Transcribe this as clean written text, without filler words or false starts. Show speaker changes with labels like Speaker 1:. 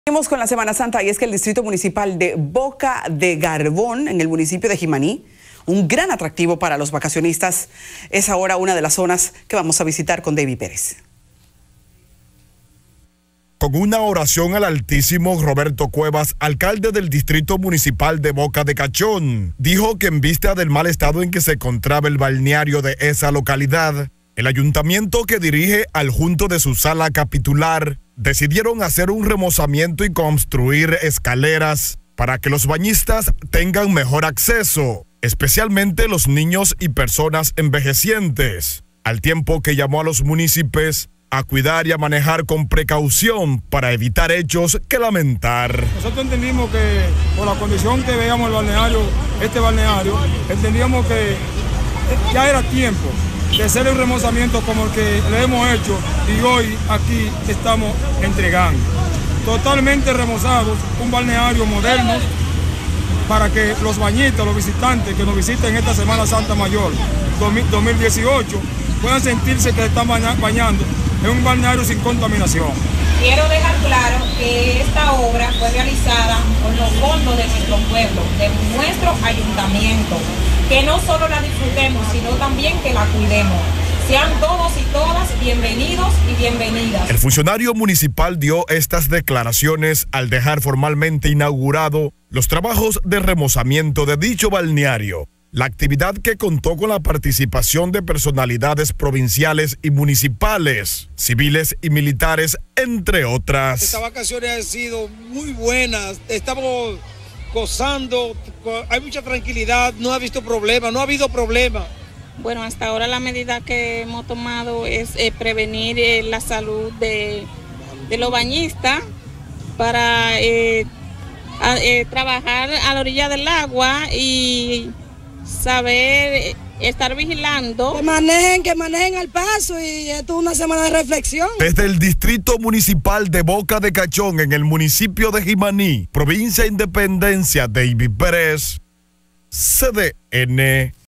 Speaker 1: Seguimos con la Semana Santa y es que el Distrito Municipal de Boca de Garbón, en el municipio de Jimaní, un gran atractivo para los vacacionistas, es ahora una de las zonas que vamos a visitar con David Pérez.
Speaker 2: Con una oración al Altísimo, Roberto Cuevas, alcalde del Distrito Municipal de Boca de Cachón, dijo que en vista del mal estado en que se encontraba el balneario de esa localidad, el ayuntamiento que dirige al junto de su sala capitular decidieron hacer un remozamiento y construir escaleras para que los bañistas tengan mejor acceso, especialmente los niños y personas envejecientes, al tiempo que llamó a los municipios a cuidar y a manejar con precaución para evitar hechos que lamentar.
Speaker 3: Nosotros entendimos que por la condición que veíamos el balneario, entendíamos que ya era tiempo de hacer el remozamiento como el que le hemos hecho y hoy aquí estamos entregando. Totalmente remozados, un balneario moderno para que los bañistas, los visitantes que nos visiten esta Semana Santa Mayor 2018 puedan sentirse que están bañando en un balneario sin contaminación.
Speaker 4: Quiero dejar claro que esta obra fue realizada con los fondos de nuestro pueblo, de nuestro ayuntamiento. Que no solo la disfrutemos, sino también que la cuidemos. Sean todos y todas bienvenidos y bienvenidas.
Speaker 2: El funcionario municipal dio estas declaraciones al dejar formalmente inaugurado los trabajos de remozamiento de dicho balneario. La actividad que contó con la participación de personalidades provinciales y municipales, civiles y militares, entre otras.
Speaker 5: Estas vacaciones han sido muy buenas, estamos gozando, hay mucha tranquilidad, no ha habido problema.
Speaker 6: Bueno, hasta ahora la medida que hemos tomado es prevenir la salud de los bañistas para trabajar a la orilla del agua y saber estar vigilando.
Speaker 7: Que manejen al paso y esto es una semana de reflexión.
Speaker 2: Desde el Distrito Municipal de Boca de Cachón, en el municipio de Jimaní, provincia Independencia, David Pérez, CDN.